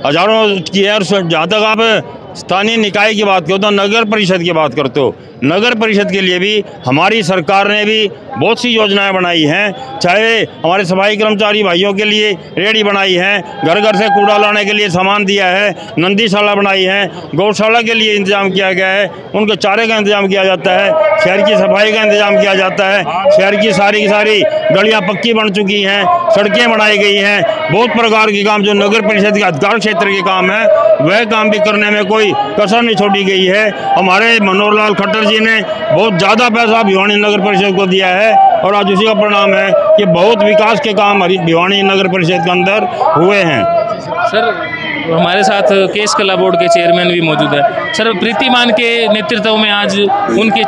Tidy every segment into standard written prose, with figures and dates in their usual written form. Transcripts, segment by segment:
हज़ारों की है। और जहाँ तक आप स्थानीय निकाय की बात करो तो नगर परिषद की बात करते हो, नगर परिषद के लिए भी हमारी सरकार ने भी बहुत सी योजनाएं बनाई हैं। चाहे हमारे सफाई कर्मचारी भाइयों के लिए रेहड़ी बनाई है, घर घर से कूड़ा लाने के लिए सामान दिया है, नंदीशाला बनाई है, गौशाला के लिए इंतजाम किया गया है, उनके चारे का इंतजाम किया जाता है, शहर की सफाई का इंतजाम किया जाता है, शहर की सारी गलियाँ पक्की बन चुकी हैं, सड़कें बनाई गई हैं। बहुत प्रकार के काम जो नगर परिषद के अधिकार क्षेत्र के काम है वह काम भी करने में कोई कसर नहीं छोड़ी गई है। हमारे मनोहर लाल खट्टर जी ने बहुत ज़्यादा पैसा भिवानी नगर परिषद को दिया है और आज उसी का परिणाम है कि बहुत विकास के काम भिवानी नगर परिषद के अंदर हुए हैं। सर, हमारे साथ केस कला बोर्ड के चेयरमैन भी मौजूद है। सर, प्रीति मान के नेतृत्व में आज उनके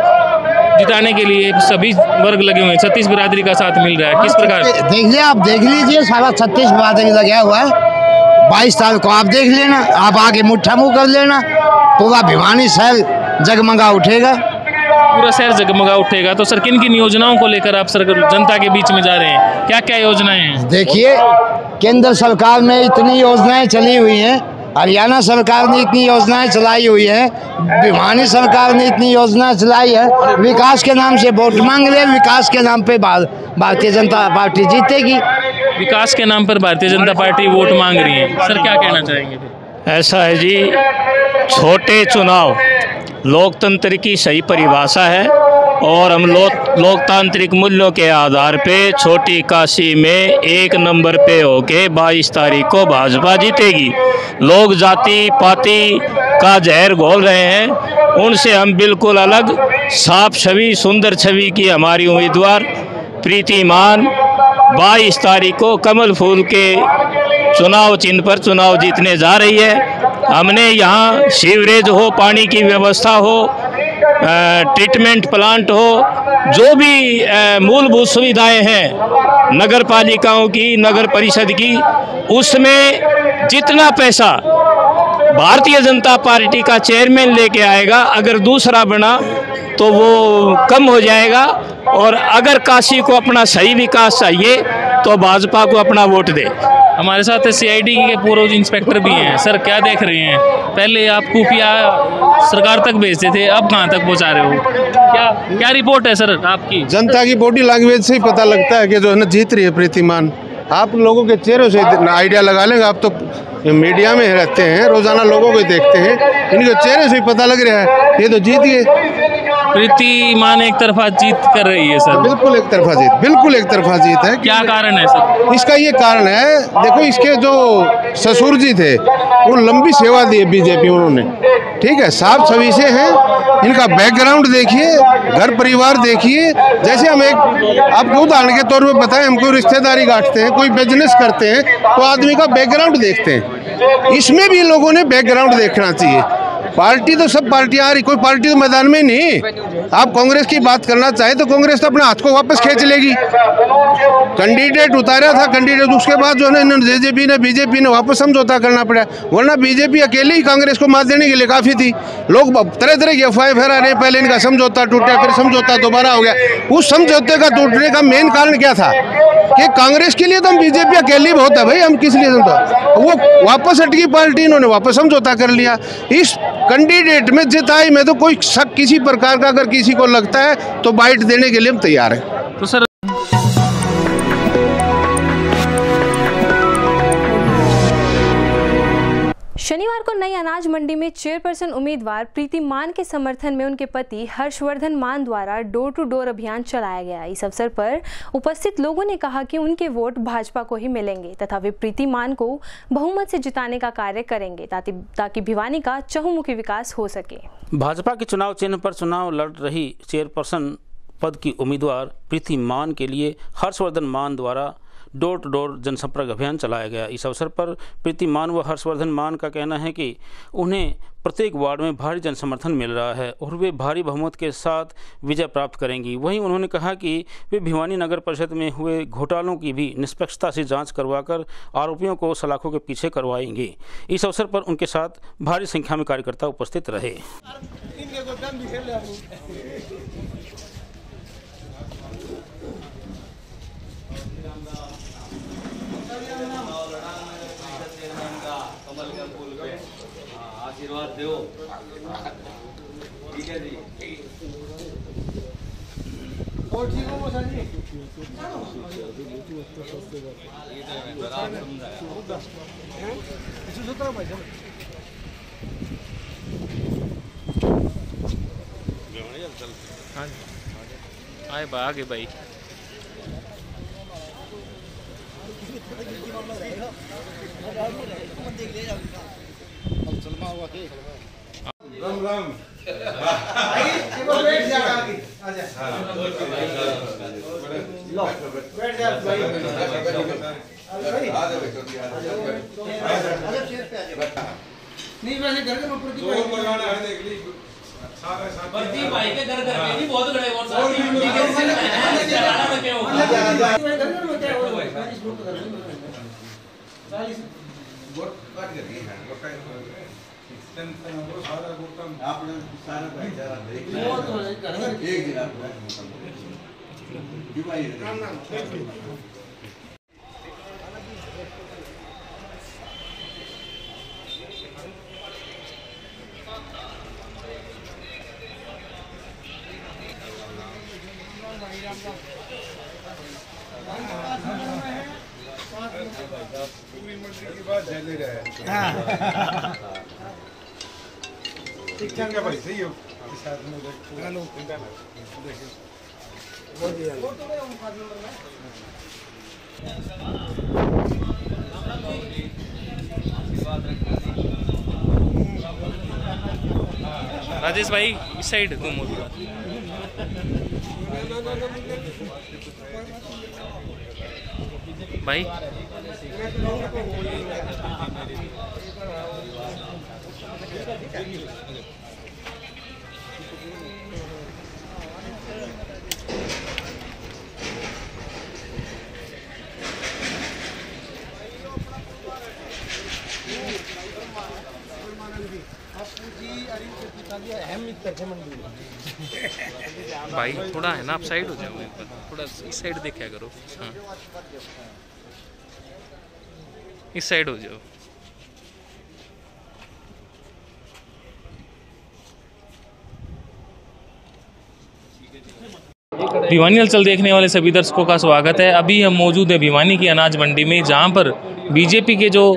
जिताने के लिए सभी वर्ग लगे हुए हैं, 36 बिरादरी का साथ मिल रहा है, किस प्रकार? देखिए, आप देख लीजिए, सारा 36 बिरादरी लगा हुआ है। 22 तारीख को आप देख लेना, आप आगे मुट्ठा मुँह कर लेना, पूरा भिवानी शहर जगमगा उठेगा, पूरा शहर जगमगा उठेगा। तो सर, किन किन योजनाओं को लेकर आप सर जनता के बीच में जा रहे हैं, क्या क्या योजनाएं हैं? देखिए, केंद्र सरकार में इतनी योजनाएं चली हुई हैं, हरियाणा सरकार ने इतनी योजनाएं चलाई हुई है, भिवानी सरकार ने इतनी योजनाएं चलाई है। विकास के नाम से वोट मांग रहे हैं, विकास के नाम पे भारतीय जनता पार्टी जीतेगी। विकास के नाम पर भारतीय जनता पार्टी वोट मांग रही है, सर क्या कहना चाहेंगे? ऐसा है जी, छोटे चुनाव लोकतंत्र की सही परिभाषा है और हम लोकतांत्रिक मूल्यों के आधार पे छोटी काशी में 1 नंबर पे होके 22 तारीख को भाजपा जीतेगी। लोग जाति पाति का जहर घोल रहे हैं, उनसे हम बिल्कुल अलग, साफ छवि, सुंदर छवि की हमारी उम्मीदवार प्रीति मान 22 तारीख को कमल फूल के चुनाव चिन्ह पर चुनाव जीतने जा रही है। हमने यहाँ सीवरेज हो, पानी की व्यवस्था हो, ट्रीटमेंट प्लांट हो, जो भी मूलभूत सुविधाएं हैं नगर पालिकाओं की, नगर परिषद की, उसमें जितना पैसा भारतीय जनता पार्टी का चेयरमैन लेके आएगा, अगर दूसरा बना तो वो कम हो जाएगा। और अगर काशी को अपना सही विकास चाहिए तो भाजपा को अपना वोट दे। हमारे साथ सीआईडी के पूर्व इंस्पेक्टर भी हैं। सर, क्या देख रहे हैं? पहले आप खुफिया सरकार तक भेजते थे, अब कहां तक पहुंचा रहे हो? क्या रिपोर्ट है सर आपकी? जनता की बॉडी लैंग्वेज से ही पता लगता है कि जो है ना जीत रही है प्रीति मान। आप लोगों के चेहरों से आइडिया लगा लेंगे, आप तो मीडिया में रहते हैं, रोजाना लोगों को देखते हैं, इनके चेहरे से ही पता लग रहा है ये तो जीत गए। प्रीति मान एक तरफा जीत कर रही है सर? बिल्कुल एक तरफा जीत, बिल्कुल एक तरफा जीत है। क्या कारण है सर? इसका ये कारण है, देखो, इसके जो ससुर जी थे वो लंबी सेवा दी है बीजेपी उन्होंने, ठीक है, साफ छवि से हैं। इनका बैकग्राउंड देखिए, घर परिवार देखिए। जैसे हम एक आपको उदाहरण के तौर पे बताएं, हम कोई रिश्तेदारी गांठते हैं, कोई बिजनेस करते हैं तो आदमी का बैकग्राउंड देखते हैं। इसमें भी लोगों ने बैकग्राउंड देखना चाहिए। पार्टी तो सब पार्टियां आ रही, कोई पार्टी तो मैदान में नहीं। आप कांग्रेस की बात करना चाहे तो कांग्रेस तो अपने हाथ को वापस खींच लेगी। कैंडिडेट उतारा था, कैंडिडेट उसके बाद जो है जेजेपी ने, बीजेपी ने वापस समझौता करना पड़ा, वरना बीजेपी अकेले ही कांग्रेस को मात देने के लिए काफ़ी थी। लोग तरह तरह की अफवाहें फैला रहे, पहले इनका समझौता टूटा, फिर समझौता दोबारा हो गया। उस समझौते का टूटने का मेन कारण क्या था कि कांग्रेस के लिए तो हम बीजेपी अकेली बहुत है भाई, हम किस लिए समझौता, वो वापस हटकी पार्टी, इन्होंने वापस समझौता कर लिया। इस कैंडिडेट में जिताई में तो कोई शक किसी प्रकार का अगर किसी को लगता है तो बाइट देने के लिए हम तैयार हैं। तो सर, शनिवार को नई अनाज मंडी में चेयरपर्सन उम्मीदवार प्रीति मान के समर्थन में उनके पति हर्षवर्धन मान द्वारा डोर टू डोर अभियान चलाया गया। इस अवसर पर उपस्थित लोगों ने कहा कि उनके वोट भाजपा को ही मिलेंगे तथा वे प्रीति मान को बहुमत से जिताने का कार्य करेंगे ताकि भिवानी का चहुमुखी विकास हो सके। भाजपा के चुनाव चिन्ह पर चुनाव लड़ रही चेयरपर्सन पद की उम्मीदवार प्रीति मान के लिए हर्षवर्धन मान द्वारा डोर टू डोर जनसंपर्क अभियान चलाया गया। इस अवसर पर प्रीति मान व हर्षवर्धन मान का कहना है कि उन्हें प्रत्येक वार्ड में भारी जनसमर्थन मिल रहा है और वे भारी बहुमत के साथ विजय प्राप्त करेंगी। वहीं उन्होंने कहा कि वे भिवानी नगर परिषद में हुए घोटालों की भी निष्पक्षता से जांच करवाकर आरोपियों को सलाखों के पीछे करवाएंगे। इस अवसर पर उनके साथ भारी संख्या में कार्यकर्ता उपस्थित रहे। आशीर्वाद दो। ठीक है जी। और ठीक हो मौसा जी? हाँ आए आगे भाई। राम राम। नहीं वैसे घर के ऊपर की बर्दी भाई के घर घर में भी बहुत बड़े और पूरी मंडी की बात झेले रहे। ठीक है भाई, सही हो। राजेश भाई इस साइड घूमो थोड़ा। भाई भाई थोड़ा है ना, आप साइड हो जाओ, थोड़ा इस साइड देखा करो। हाँ इस साइड हो जाओ। भिवानी हलचल देखने वाले सभी दर्शकों का स्वागत है। अभी हम मौजूद है भिवानी की अनाज मंडी में, जहां पर बीजेपी के जो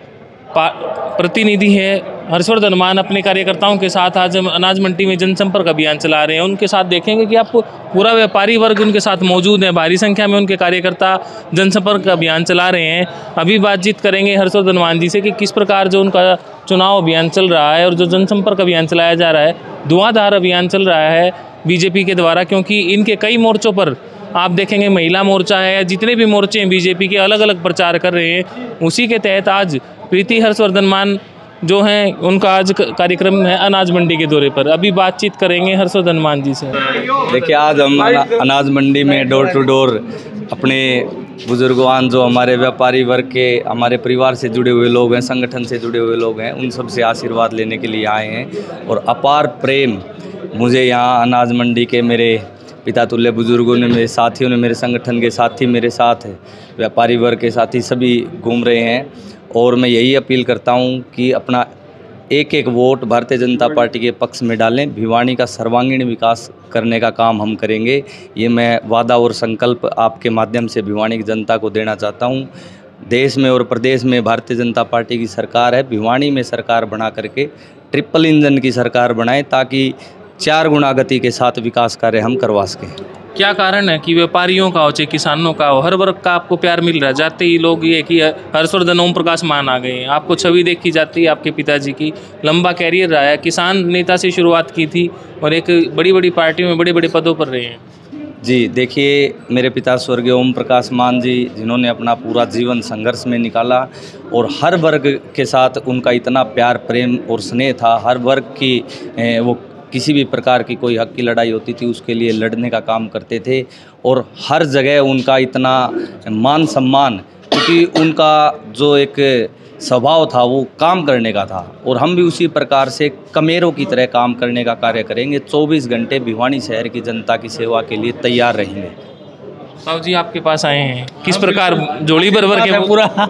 प्रतिनिधि है हर्षवर्धन मान अपने कार्यकर्ताओं के साथ आज अनाज मंडी में जनसंपर्क अभियान चला रहे हैं। उनके साथ देखेंगे कि आपको पूरा व्यापारी वर्ग उनके साथ मौजूद है, भारी संख्या में उनके कार्यकर्ता जनसंपर्क अभियान चला रहे हैं। अभी बातचीत करेंगे हर्षवर्धन मान जी से कि किस प्रकार जो उनका चुनाव अभियान चल रहा है और जो जनसंपर्क अभियान चलाया जा रहा है, धुआंधार अभियान चल रहा है बीजेपी के द्वारा, क्योंकि इनके कई मोर्चों पर आप देखेंगे महिला मोर्चा है, जितने भी मोर्चे हैं बीजेपी के अलग अलग प्रचार कर रहे हैं। उसी के तहत आज प्रीति हर्षवर्धन मान जो हैं उनका आज कार्यक्रम है अनाज मंडी के दौरे पर। अभी बातचीत करेंगे हर्षवर्धन मान जी से। देखिए आज हम अनाज मंडी में डोर टू डोर अपने बुजुर्गवान जो हमारे व्यापारी वर्ग के हमारे परिवार से जुड़े हुए लोग हैं, संगठन से जुड़े हुए लोग हैं, उन सब से आशीर्वाद लेने के लिए आए हैं। और अपार प्रेम मुझे यहाँ अनाज मंडी के मेरे पिता तुल्य बुजुर्गों ने, मेरे साथियों ने, मेरे संगठन के साथी मेरे साथ है, व्यापारी वर्ग के साथी सभी घूम रहे हैं। और मैं यही अपील करता हूँ कि अपना एक एक वोट भारतीय जनता पार्टी के पक्ष में डालें। भिवानी का सर्वांगीण विकास करने का काम हम करेंगे, ये मैं वादा और संकल्प आपके माध्यम से भिवानी की जनता को देना चाहता हूँ। देश में और प्रदेश में भारतीय जनता पार्टी की सरकार है, भिवानी में सरकार बना करके ट्रिपल इंजन की सरकार बनाएं ताकि 4 गुना गति के साथ विकास कार्य हम करवा सकें। क्या कारण है कि व्यापारियों का हो चाहे किसानों का हो, हर वर्ग का आपको प्यार मिल रहा है? जाते ही लोग ये कि हर्षवर्धन ओम प्रकाश मान आ गए हैं, आपको छवि देखी जाती है आपके पिताजी की, लंबा कैरियर रहा है, किसान नेता से शुरुआत की थी और एक बड़ी बड़ी पार्टियों में बड़े बड़े पदों पर रहे हैं। जी देखिए, मेरे पिता स्वर्गीय ओम प्रकाश मान जी, जिन्होंने अपना पूरा जीवन संघर्ष में निकाला और हर वर्ग के साथ उनका इतना प्यार प्रेम और स्नेह था। हर वर्ग की वो किसी भी प्रकार की कोई हक की लड़ाई होती थी उसके लिए लड़ने का काम करते थे और हर जगह उनका इतना मान सम्मान, क्योंकि उनका जो एक स्वभाव था वो काम करने का था और हम भी उसी प्रकार से कमेरों की तरह काम करने का कार्य करेंगे। 24 घंटे भिवानी शहर की जनता की सेवा के लिए तैयार रहेंगे। साहब जी आपके पास आए हैं, किस प्रकार जोड़ी भर के पूरा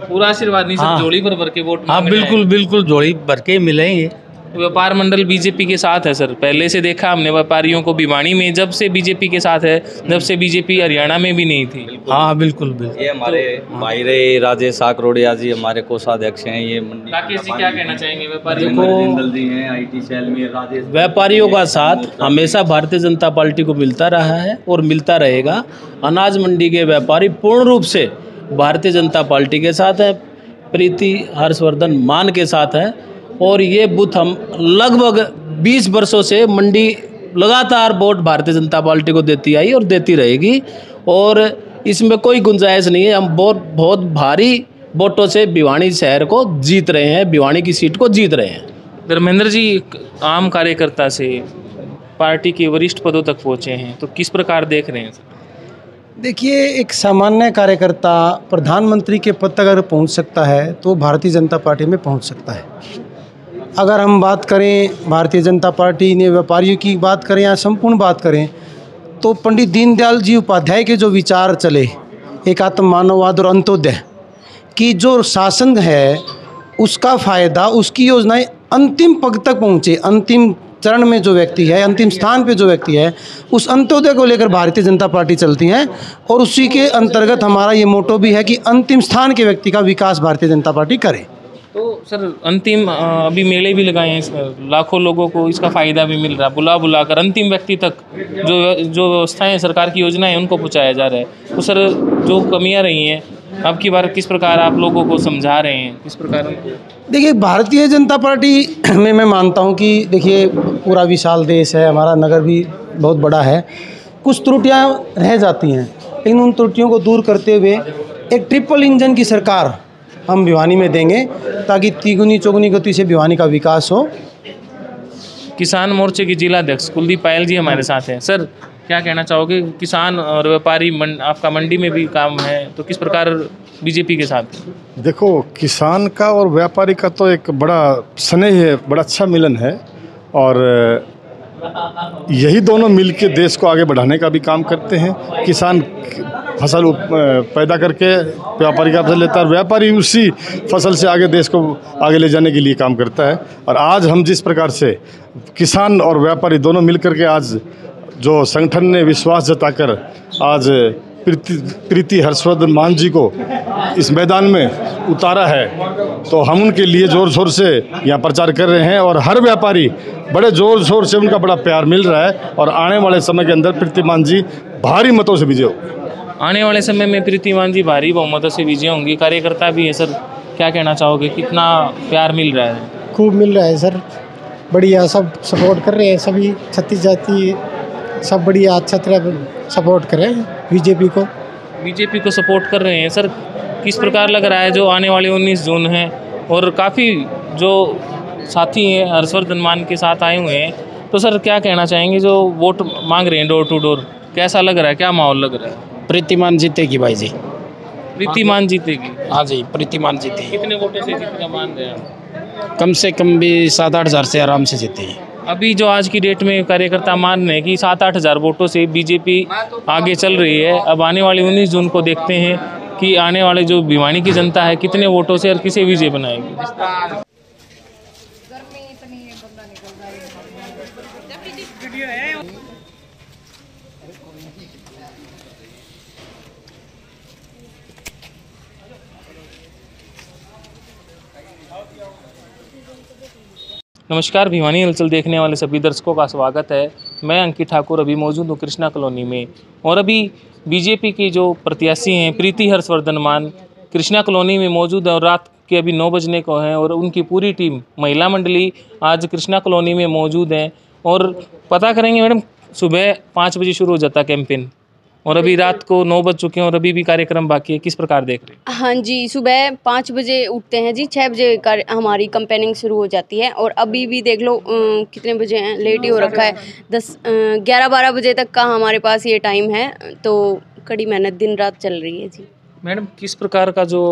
पूरा आशीर्वाद नहीं, हाँ। सब जोड़ी भर के वोट हाँ मांगने आए। बिल्कुल बिल्कुल जोड़ी भर के मिलेंगे। व्यापार मंडल बीजेपी के साथ है सर, पहले से देखा हमने व्यापारियों को भिवानी में जब से बीजेपी के साथ है, जब से बीजेपी हरियाणा में भी नहीं थी। हाँ बिल्कुल बिल्कुल। ये हमारे भाई रहे राजेश आकरोड़िया जी हमारे कोषाध्यक्ष हैं। ये राकेश जी क्या कहना चाहेंगे व्यापारियों देखो को? जिंदल जी हैं आईटी सेल में, राजेश व्यापारियों का साथ हमेशा भारतीय जनता पार्टी को मिलता रहा है और मिलता रहेगा। अनाज मंडी के व्यापारी पूर्ण रूप से भारतीय जनता पार्टी के साथ है, प्रीति हर्षवर्धन मान के साथ है। और ये बूथ हम लगभग 20 वर्षों से मंडी लगातार वोट भारतीय जनता पार्टी को देती आई और देती रहेगी, और इसमें कोई गुंजाइश नहीं है। हम बहुत भारी वोटों से भिवानी शहर को जीत रहे हैं, भिवानी की सीट को जीत रहे हैं। धर्मेंद्र जी एक आम कार्यकर्ता से पार्टी के वरिष्ठ पदों तक पहुंचे हैं, तो किस प्रकार देख रहे हैं सर? देखिए, एक सामान्य कार्यकर्ता प्रधानमंत्री के पद तक अगर पहुंच सकता है तो भारतीय जनता पार्टी में पहुंच सकता है। अगर हम बात करें भारतीय जनता पार्टी ने व्यापारियों की बात करें या संपूर्ण बात करें, तो पंडित दीनदयाल जी उपाध्याय के जो विचार चले, एकात्म मानववाद और अंत्योदय की जो शासन है, उसका फ़ायदा, उसकी योजनाएं अंतिम पग तक पहुँचे। अंतिम चरण में जो व्यक्ति है, अंतिम स्थान पे जो व्यक्ति है, उस अंत्योदय को लेकर भारतीय जनता पार्टी चलती है। और उसी के अंतर्गत हमारा ये मोटो भी है कि अंतिम स्थान के व्यक्ति का विकास भारतीय जनता पार्टी करे। तो सर अंतिम अभी मेले भी लगाए हैं, लाखों लोगों को इसका फ़ायदा भी मिल रहा है, बुला बुला कर अंतिम व्यक्ति तक जो व्यवस्थाएं सरकार की योजनाएं उनको पहुंचाया जा रहा है। तो सर जो कमियां रही हैं अब की बार किस प्रकार आप लोगों को समझा रहे हैं, किस प्रकार? देखिए, भारतीय जनता पार्टी में मैं मानता हूं कि देखिए पूरा विशाल देश है, हमारा नगर भी बहुत बड़ा है, कुछ त्रुटियां रह जाती हैं, लेकिन उन त्रुटियों को दूर करते हुए एक ट्रिपल इंजन की सरकार हम भिवानी में देंगे, ताकि तिगुनी चौगुनी गति से भिवानी का विकास हो। किसान मोर्चे के जिलाध्यक्ष कुलदीप पायल जी हमारे साथ हैं। सर क्या कहना चाहोगे, किसान और व्यापारी आपका मंडी में भी काम है, तो किस प्रकार बीजेपी के साथ? देखो, किसान का और व्यापारी का तो एक बड़ा स्नेह है, बड़ा अच्छा मिलन है, और यही दोनों मिलके देश को आगे बढ़ाने का भी काम करते हैं। किसान फसल पैदा करके व्यापारी का फसल लेता है, और व्यापारी उसी फसल से आगे देश को आगे ले जाने के लिए काम करता है। और आज हम जिस प्रकार से किसान और व्यापारी दोनों मिलकर के आज जो संगठन ने विश्वास जताकर आज प्रीति हर्षवर्धन मान जी को इस मैदान में उतारा है, तो हम उनके लिए ज़ोर शोर से यहाँ प्रचार कर रहे हैं। और हर व्यापारी बड़े ज़ोर शोर से, उनका बड़ा प्यार मिल रहा है, और आने वाले समय के अंदर प्रीति मान जी भारी मतों से विजय होंगे। आने वाले समय में प्रीति मान जी भारी बहुमतों से विजय होंगी। कार्यकर्ता भी है सर, क्या कहना चाहोगे, कितना प्यार मिल रहा है? खूब मिल रहा है सर, बढ़िया, सब सपोर्ट कर रहे हैं, सभी 36 जाति सब बढ़िया अच्छा तरह सपोर्ट कर रहे हैं बीजेपी को सपोर्ट कर रहे हैं। सर किस प्रकार लग रहा है जो आने वाले 19 जून है, और काफ़ी जो साथी हैं हर्षवर्धन मान के साथ आए हुए हैं, तो सर क्या कहना चाहेंगे जो वोट मांग रहे हैं डोर टू डोर, कैसा लग रहा है, क्या माहौल लग रहा है? प्रीतिमान जीतेगी भाई जी, प्रीतिमान जीतेगी। हाँ जी, प्रीतिमान जीतेगी। कितने वोटों से जीतने मान रहे हैं? कम से कम भी 7-8 हज़ार से आराम से जीतेगी। अभी जो आज की डेट में कार्यकर्ता मान रहे हैं कि 7-8 हज़ार वोटों से बीजेपी आगे चल रही है। अब आने वाली 19 जून को देखते हैं कि आने वाले जो भिवानी की जनता है कितने वोटों से और किसे विजय बनाएगी। नमस्कार, भिवानी हलचल देखने वाले सभी दर्शकों का स्वागत है। मैं अंकित ठाकुर अभी मौजूद हूँ कृष्णा कॉलोनी में, और अभी बीजेपी की जो प्रत्याशी हैं प्रीति हर्षवर्धन मान कृष्णा कॉलोनी में मौजूद है, और रात के अभी 9 बजने को हैं, और उनकी पूरी टीम महिला मंडली आज कृष्णा कॉलोनी में मौजूद है। और पता करेंगे मैडम, सुबह 5 बजे शुरू हो जाता है कैंपेन, और अभी रात को 9 बज चुके हैं और अभी भी कार्यक्रम बाकी है, किस प्रकार देख रहे हैं? हाँ जी, सुबह 5 बजे उठते हैं जी, 6 बजे हमारी कैंपेनिंग शुरू हो जाती है, और अभी भी देख लो कितने बजे हैं, लेट ही हो रखा है, 11-12 बजे तक का हमारे पास ये टाइम है, तो कड़ी मेहनत दिन रात चल रही है जी। मैडम किस प्रकार का जो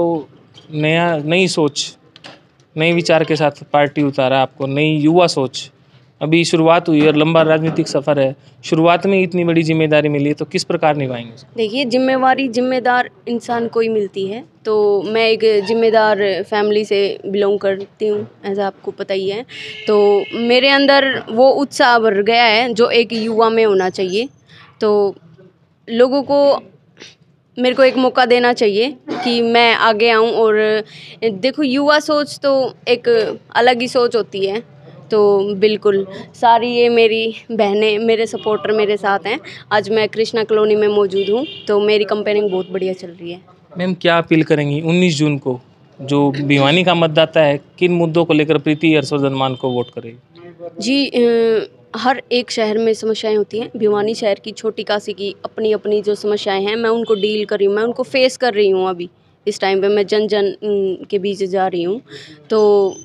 नई सोच, नए विचार के साथ पार्टी उतारा आपको, नई युवा सोच, अभी शुरुआत हुई और लंबा राजनीतिक सफ़र है, शुरुआत में इतनी बड़ी जिम्मेदारी मिली है तो किस प्रकार निभाएंगे उसको? देखिए, जिम्मेदार इंसान को ही मिलती है। तो मैं एक जिम्मेदार फैमिली से बिलोंग करती हूँ, ऐसा आपको पता ही है। तो मेरे अंदर वो उत्साह भर गया है जो एक युवा में होना चाहिए। तो लोगों को मेरे को एक मौका देना चाहिए कि मैं आगे आऊँ। और देखो, युवा सोच तो एक अलग ही सोच होती है। तो बिल्कुल सारी ये मेरी बहनें, मेरे सपोर्टर मेरे साथ हैं। आज मैं कृष्णा कॉलोनी में मौजूद हूँ, तो मेरी कंपेनिंग बहुत बढ़िया चल रही है। मैम, क्या अपील करेंगी 19 जून को जो भिवानी का मतदाता है, किन मुद्दों को लेकर प्रीति हर्षवर्धन मान को वोट करेगी? जी, हर एक शहर में समस्याएं होती हैं। भिवानी शहर की, छोटी काशी की अपनी अपनी जो समस्याएं हैं, मैं उनको डील कर रही हूँ, मैं उनको फेस कर रही हूँ। अभी इस टाइम पे मैं जन के बीच जा रही हूँ। तो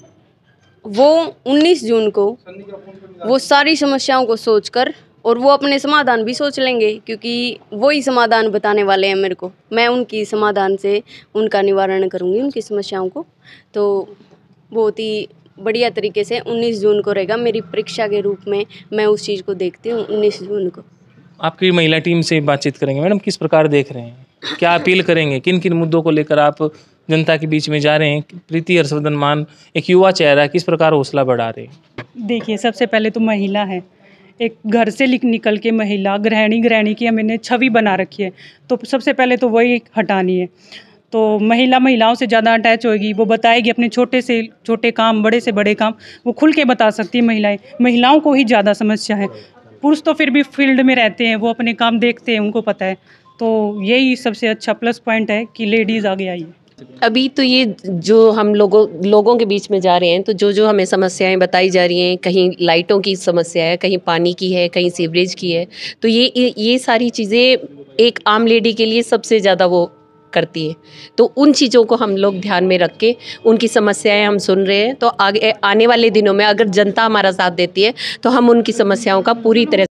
वो 19 जून को वो सारी समस्याओं को सोचकर, और वो अपने समाधान भी सोच लेंगे, क्योंकि वो ही समाधान बताने वाले हैं मेरे को। मैं उनकी समाधान से उनका निवारण करूँगी, उनकी समस्याओं को। तो बहुत ही बढ़िया तरीके से 19 जून को रहेगा। मेरी परीक्षा के रूप में मैं उस चीज़ को देखती हूँ 19 जून को। आपकी महिला टीम से बातचीत करेंगे। मैडम, किस प्रकार देख रहे हैं, क्या अपील करेंगे, किन किन मुद्दों को लेकर आप जनता के बीच में जा रहे हैं? प्रीति हर्षवर्धन मान एक युवा चेहरा है, किस प्रकार हौसला बढ़ा रहे हैं? देखिए, सबसे पहले तो महिला है, एक घर से निकल के महिला गृहिणी की मैंने छवि बना रखी है, तो सबसे पहले तो वही हटानी है। तो महिलाओं से ज़्यादा अटैच होगी, वो बताएगी अपने छोटे से छोटे काम, बड़े से बड़े काम वो खुल के बता सकती है। महिलाओं को ही ज़्यादा समस्या है। पुरुष तो फिर भी फील्ड में रहते हैं, वो अपने काम देखते हैं, उनको पता है। तो यही सबसे अच्छा प्लस पॉइंट है कि लेडीज़ आगे आई है। अभी तो ये जो हम लोगों के बीच में जा रहे हैं, तो जो हमें समस्याएं बताई जा रही हैं, कहीं लाइटों की समस्या है, कहीं पानी की है, कहीं सीवरेज की है, तो ये सारी चीज़ें एक आम लेडी के लिए सबसे ज़्यादा वो करती है। तो उन चीज़ों को हम लोग ध्यान में रख के उनकी समस्याएं हम सुन रहे हैं। तो आगे आने वाले दिनों में अगर जनता हमारा साथ देती है तो हम उनकी समस्याओं का पूरी तरह